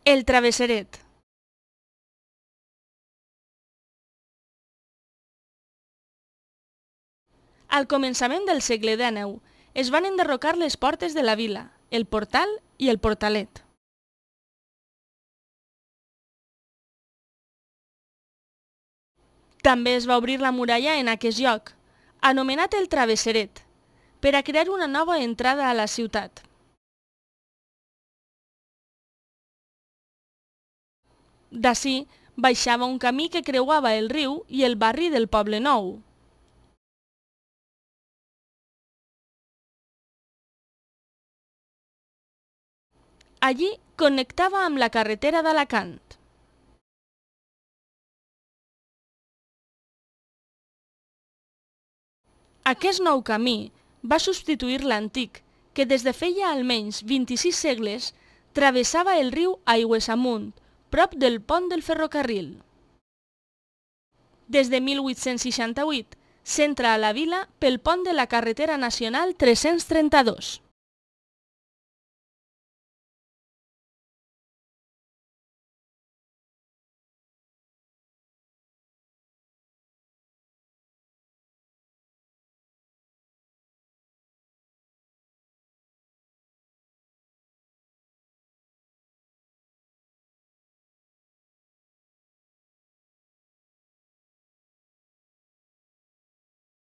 El travesseret. Al començament del segle XIX es van enderrocar les portes de la vila, el portal i el portalet. També es va obrir la muralla en aquest lloc, anomenat el travesseret, per a crear una nova entrada a la ciutat. D'ací baixava un camí que creuava el riu i el barri del Poble Nou. Allí connectava amb la carretera d'Alacant. Aquest nou camí va substituir l'antic, que des de feia almenys 26 segles travessava el riu aigües amunt, prop del pont del ferrocarril. Des de 1868 s'entra a la vila pel pont de la carretera nacional 332.